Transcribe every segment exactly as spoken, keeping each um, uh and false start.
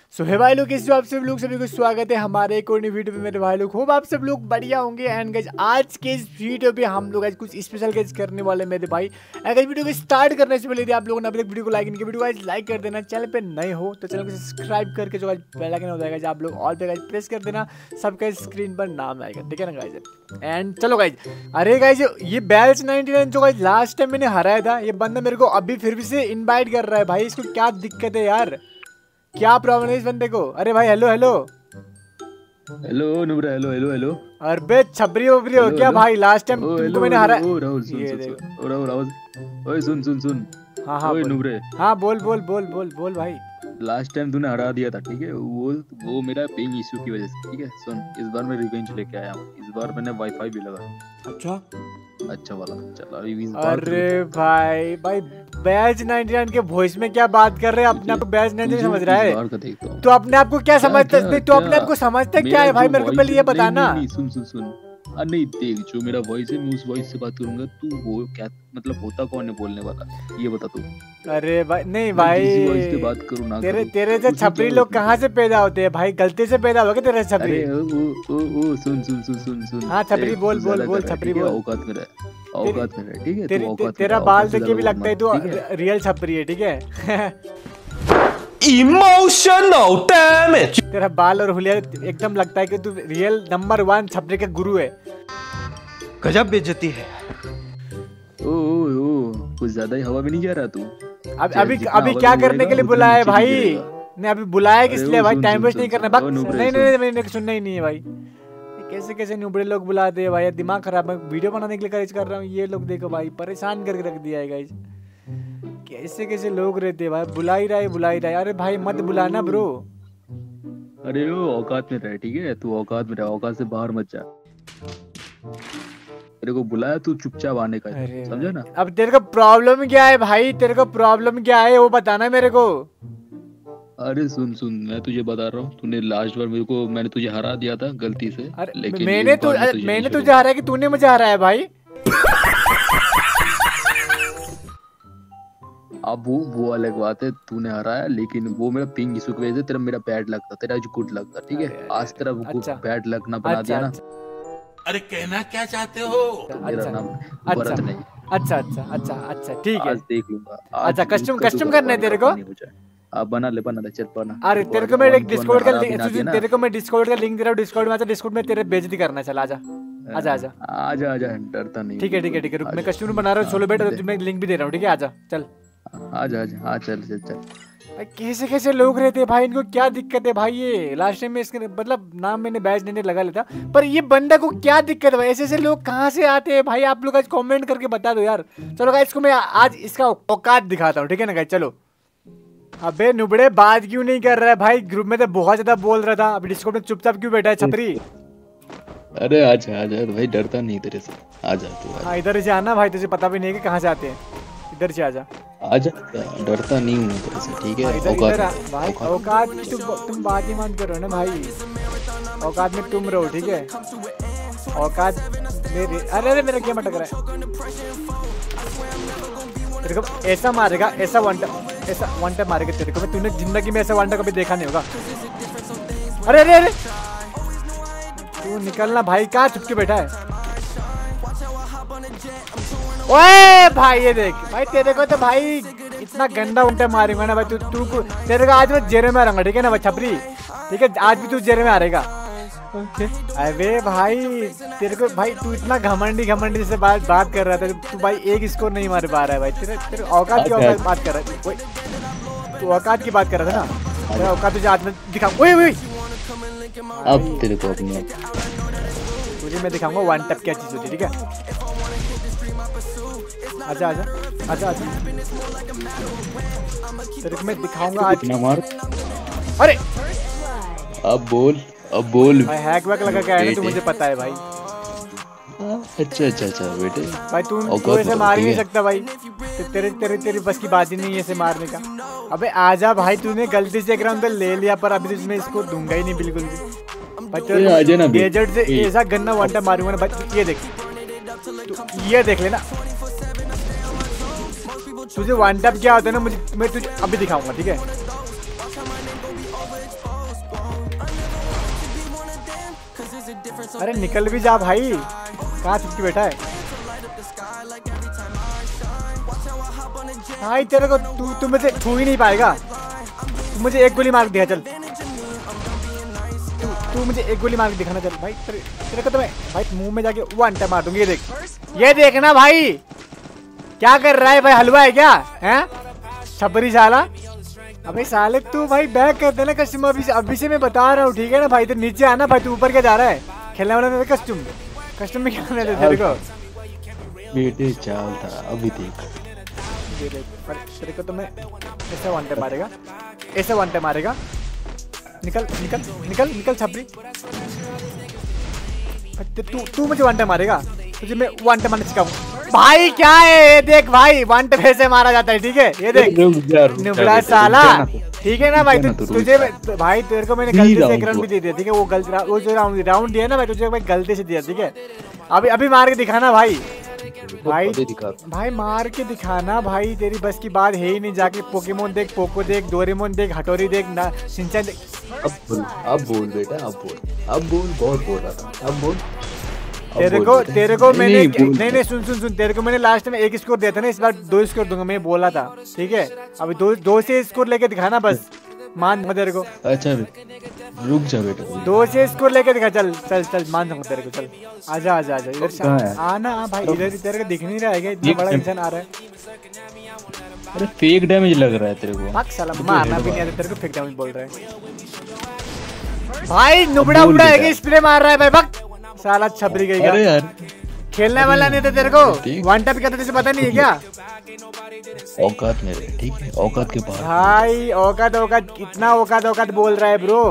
सो हे भाई लोग, कैसे हो आप सब लोग? सभी को स्वागत है हमारे एक और नई वीडियो पे मेरे भाई लोग। होप आप सब लोग बढ़िया होंगे। एंड गाइस आज के इस वीडियो पे हम लोग आज कुछ स्पेशल गाइस करने वाले मेरे भाई। अगर वीडियो को स्टार्ट करने से पहले यदि आप लोगों ने अभी तक वीडियो को लाइक नहीं किया, वीडियो को लाइक कर देना। चैनल पे नए हो तो चैनल को सब्सक्राइब करके जो बेल आइकन हो जाएगा आप लोग ऑल पे गाइस प्रेस कर देना, सबका स्क्रीन पर नाम आएगा, ठीक है ना गाइस। एंड चलो गाइस, अरे गाइस ये बैच नाइनटी नाइन जो गाइस लास्ट टाइम मैंने हराया था, ये बंदा मेरे को अभी फिर से इनवाइट कर रहा है भाई। इसको क्या दिक्कत है यार, क्या प्रॉब्लम है इस बंदे को? अरे भाई हेलो हेलो हेलो नुब्रा, हेलो हेलो हेलो। अरे छपरी वपरी हो क्या भाई? लास्ट टाइम तुमको मैंने हरा। ओ राहुल सुन सुन राहुल राहुल ओए सुन सुन सुन। हाँ हाँ ओए नुब्रे, हाँ बोल बोल बोल बोल बोल भाई। लास्ट टाइम तूने हरा दिया था, ठीक है? वो वो मेरा पेइंग इशू की वजह से, ठीक है? सुन, इस बार मैं रिवेंज लेके आया हूँ। इस बार मैंने वाईफाई भी लगा। अच्छा अच्छा वाला चल अभी इस बार। अरे भाई भाई बैच नाइनटी नाइन के वॉइस में क्या बात कर रहे हैं? अपने आप को बैच नाइनटी नाइन समझ रहा है तो अपने आप को क्या समझता है? तो अपने आप को समझता क्या है भाई? मेरे को पहले ये बताना। सुन सुन सुन, नहीं देख, जो मेरा वॉइस है मैं उस वॉइस से बात करूंगा। तू वो क्या मतलब होता कौन है बोलने वाला, ये बता तू। अरे भाई नहीं भाई, वॉइस से बात करूं ना। तेरे तेरे से छपरी लोग कहाँ से पैदा होते हैं भाई? गलती से पैदा हो गए तेरे छपरी। अरे वो वो वो सुन सुन सुन सुन सुन। हाँ छपरी बोल बोल बोल छपरी बोल। औकात में रह, औकात में रह, ठीक है? तेरी ते, तेरा बाल देख के भी लगता है तू रियल छपरी है, ठीक है? Emotional damage. तेरा बाल और हुलिया एकदम लगता है कि तू रियल नंबर वन छपरी का गुरु है। गजब बेइज्जती है। ओ ओ ओ कुछ ज्यादा ही हवा में नहीं जा रहा तू? अब अभी अभी क्या करने के लिए बुलाया है भाई? नहीं अभी बुलाया किस लिए भाई? टाइम वेस्ट नहीं करना। नहीं नहीं मैंने सुनना ही नहीं है भाई। कैसे कैसे नुबड़े लोग बुलाते हैं भाई, दिमाग खराब है। वीडियो बनाने के लिए करेज कर रहा हूँ, ये लोग देखो भाई परेशान करके रख दिया है गाइस। कैसे कैसे लोग रहते हैं भाई, बुला ही रहा है बुला ही रहा है। अरे भाई मत बुलाना ब्रो। अरे वो औकात में रह, ठीक है? तू औकात में रह, औकात से बाहर मत जा। तेरे को बुलाया, तू चुपचाप आने का, समझा ना? अब तेरे को प्रॉब्लम क्या है भाई? तेरे को प्रॉब्लम क्या है वो बताना मेरे को। अरे सुन सुन, मैं तुझे बता रहा हूँ, तूने लास्ट बार मेरे को, मैंने तुझे हरा दिया था गलती से। लेकिन मैंने तो मैंने तुझे हराया कि तूने मुझे हराया भाई? अब वो वो अलग बात है, तूने हराया, लेकिन वो मेरा पिंग इशू की वजह से तेरा मेरा बैड लक था, तेरा जो गुड लक था, ठीक है? आज तेरा वो बैड लक ना बना दिया ना। अरे कहना क्या चाहते हो? मेरा नाम भरत नहीं। अच्छा अच्छा अच्छा अच्छा ठीक है, आज देख लूंगा। अच्छा कस्टम कस्टम करना है तेरे को? आप बना ले बना ले, चल बना। अरे तेरे को मैं एक डिस्कॉर्ड का लिंक तेरे को मैं डिस्कॉर्ड का लिंक दे रहा हूँ। डिस्कॉर्ड में आजा, डिस्कॉर्ड में तेरे बेइज्जती करना। चल आजा आजा आजा आजा आजा, डरता नहीं। ठीक है ठीक है ठीक है, रुक मैं कस्टम बना रहा हूँ सोलो बेट, तुम्हें लिंक भी दे रहा हूँ, ठीक है? आजा चल आजा आजा, हाँ चल चल चल। कैसे कैसे लोग रहते हैं भाई, इनको क्या दिक्कत है भाई? ये लास्ट टाइम में इसके मतलब नाम मैंने बैच नहीं लगा लेता, पर ये बंदा को क्या दिक्कत है भाई? ऐसे ऐसे लोग कहाँ से आते हैं भाई? आप लोग आज कमेंट करके बता दो यार। चलो गाइस, इसको मैं आज इसका औकात दिखाता हूँ, ठीक है ना गाइस? चलो। अबे नुबड़े बात क्यों नहीं कर रहा है भाई? ग्रुप में तो बहुत ज्यादा बोल रहा था, अभी डिस्कॉर्ड में चुपचाप क्यों बैठा है छपरी? अरे आजा आजा भाई, डरता नहीं तेरे से, आजा तू। हाँ इधर से आना भाई, तुझे पता भी नहीं है कि कहाँ से आते हैं। इधर से आजा आजा, डरता नहीं हूँ तेरे से, ठीक है? इधर इधर भाई, औकात में तुम तुम बात ही मान करो ना भाई। औकात में तुम रहो, ठीक है? औकात मेरे। अरे अरे मेरा क्या अटक रहा है? तेरे को ऐसा मारेगा, ऐसा वन टैप, ऐसा वन टैप मारेगा तेरे को। तूने जिंदगी में ऐसा वन टैप कभी देखा नहीं होगा। अरे अरे अरे तू निकलना भाई, कहाँ छुपके बैठा है? ओए भाई ये देख भाई, तेरे को तो भाई इतना गंदा उल्टा मारूंगा ना भाई। तू तू तेरे को आज मैं जेरे में आऊंगा, ठीक है ना भाई छपरी? ठीक है, आज भी तू जेरे में आ रहेगा। अबे भाई तेरे को भाई, तू इतना घमंडी घमंडी से बात बात कर रहा था, तू भाई एक स्कोर नहीं मार पा रहा है भाई। तेरे तेरे औकात की औकात बात कर रहा है, तू औकात की बात कर रहा था ना? तेरा औकात तुझे आज में दिखाऊं। ओए ओए अब तेरे को अपनी तुझे मैं दिखाऊंगा वन टैप क्या चीज होती है, ठीक है? आजा आजा आजा आजा, तेरे को मैं दिखाऊंगा आज। मार। अरे अब बोल, अब बोल भाई। हैक वैक लगा के आया ना तू, मुझे पता है भाई। अच्छा अच्छा अच्छा बेटे भाई तू तू ऐसे मार ही नहीं सकता भाई, तेरे तेरे तेरी बस की बात ही नहीं है ऐसे मारने का। अबे आजा भाई, तूने गलती से एक राउंड ले लिया, पर अभी तो मैं इसको दूंगा ही नहीं बिल्कुल भी भाई। तेरे गैजेट से ऐसा गन्ना वन टाइम मारूंगा ना भाई। ये देख, ये देख लेना, तुझे वन टैप क्या होता है ना, मुझे मैं तुझे अभी दिखाऊंगा, ठीक है? अरे निकल भी जा भाई, कहाँ चिपकी बैठा है भाई? तेरे को तू तू मुझे छू ही नहीं पाएगा। तू मुझे एक गोली मार दिया, चल तू तू मुझे एक गोली मार के दिखाना। चल भाई, तेरे, तेरे को तो मैं भाई मुंह में जाके वन टाइम मार दूंगी। ये देख, ये देखना भाई क्या कर रहा है भाई, हलवा है क्या है छपरी साला? अबे साले तू भाई बैक कर देना कस्टम, अभी से अभी से मैं बता रहा हूँ ठीक है ना भाई? तो नीचे आना भाई, तू ऊपर क्या जा रहा है? खेलने वाला मेरे कस्टम कस्टम में खेलने दे तेरे को। बेटे चाल था, अभी देख तेरे को तो मैं ऐसे वन टाइम मारेगा, ऐसे वन टाइम मारेगा। निकल निकल निकल निकल छपरी, तू तू मुझे वन टाइम मारेगा, तुझे मैं वन टाइम मारना सिखाऊंगा भाई। क्या है ये देख भाई, वन टाइम ऐसे मारा जाता है ठीक है? ये देख निबड़ा साला, ठीक है ना भाई? तुझे भाई तेरे को मैंने गलती से एक राउंड भी दे दिया ठीक है? वो गलती वो जो राउंड राउंड दिया ना भाई, तुझे मैं गलती से दिया ठीक है? अभी अभी मार के दिखाना भाई, भाई भाई मार के दिखाना भाई। तेरी बस की बात है ही नहीं। जाके पोकेमोन देख, पोको देख, डोरेमोन देख, हटोरी देख ना, शिनचैन देख। अब बोल, अब बोल बेटा, अब बोल, अब बोल, बहुत बोल रहा था, अब बोल। तेरे को तेरे को मैंने नहीं नहीं सुन सुन सुन तेरे को मैंने लास्ट में एक स्कोर दिया था ना, इस बार दो स्कोर दूंगा मैं, बोला था ठीक है? अभी दो दो से स्कोर लेके दिखाना बस, मान तेरे को। अच्छा रुक जा बेटा, दो से स्कोर लेके दिखा। चल चल चल मान दूंगा तेरे को। चल आजा आजा आजा इधर से आना भाई, इधर तेरे को दिख नहीं रहा है क्या? इतना बड़ा इंसान आ रहा है। अरे फेक डैमेज लग रहा है तेरे को। भाग साला, मारना भी नहीं आता तेरे को, फेक डैमेज बोल रहा है भाई। नुबड़ा उबड़ा है, स्प्रे मार रहा है भाई, भाग साला छपरी गई। अरे यार खेलने वाला नहीं था तेरे को, वन टैप क्या था तुझे पता नहीं है क्या? औकात मेरे ठीक है, औकात के बाहर भाई। औकात औकात कितना औकात औकात बोल रहा है ब्रो?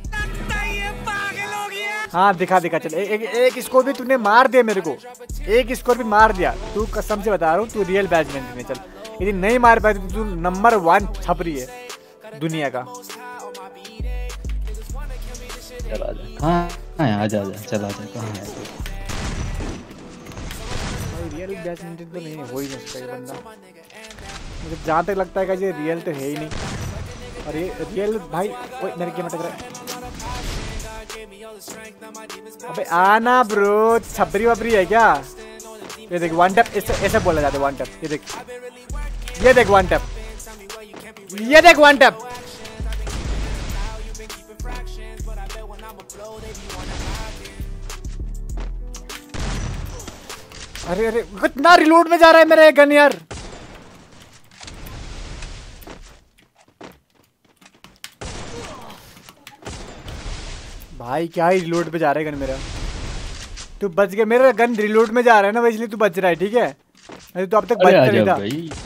हाँ दिखा दिखा। चल एक एक स्कोर भी तूने मार दिया मेरे को, एक स्कोर भी मार दिया तू, कसम से बता रहा हूँ तू रियल बैट्समैन है। चल यदि नहीं मार पाए तो तू नंबर वन छपरी है दुनिया का। चल आजा, हाँ आजा आजा, चल आजा, कहाँ है? रियल बैट्समैन तो नहीं हो ही नहीं सकता ये बंदा, मुझे जहाँ तक लगता है कि ये रियल तो है ही नहीं। और ये रियल भाई, ओए मेरे गेम अटक रहा है। अबे आना ब्रो, छपरी वपरी है क्या? ये देख वन टैप, ऐसे ऐसे बोला जाता है वन टैप। ये देख, ये देख वन टैप, ये देख वन टैप। अरे अरे कितना रिलोड में जा रहा है मेरा गन यार। भाई क्या ही रिलोड पे जा रहा है गन मेरा। तू बच गया, मेरा गन रिलोड में जा रहा है ना, इसलिए तू बच रहा है ठीक है? अरे तू अब तक बच नहीं था।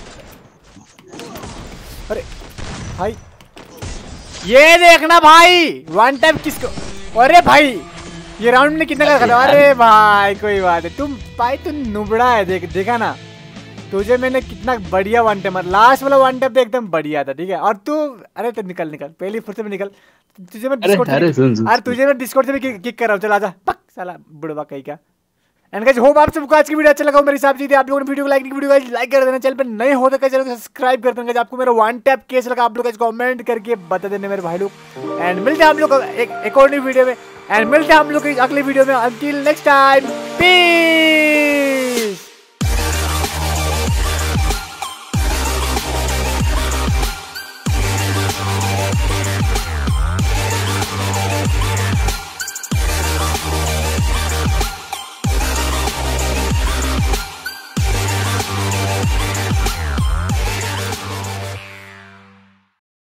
अरे भाई ये देखना भाई, वन टाइम किसको? अरे भाई ये राउंड में कितना का खत्म? अरे भाई कोई बात है, तुम भाई तुम नुबड़ा है। देख देखा ना तुझे मैंने कितना बढ़िया वन टाइम, लास्ट वाला वन टाइम तो एकदम बढ़िया था ठीक है? और तू अरे तो निकल निकल, पहली फुर्सत में निकल। तुझे मैं डिस्कॉर्ड से अरे तुझे मैं डिस्कॉर्ड से भी किक कर रहा हूँ। चल आजा, पक साला बुढ़वा कहीं का। एंड गाइस होप आप सबको आज की वीडियो अच्छा लगा मेरे हिसाब से। आप लोगों ने वीडियो को लाइक नहीं, वीडियो को लाइक कर देना, चैनल पे नए हो तो चैनल को सब्सक्राइब कर देना। आपको मेरा वन टैप कैसा लगा आप लोग कमेंट करके बता देना मेरे भाई लोग। एंड मिलते हैं हम लोग एक एक और नई वीडियो में, एंड मिलते हैं हम लोग अगले वीडियो में। Until next time, piece.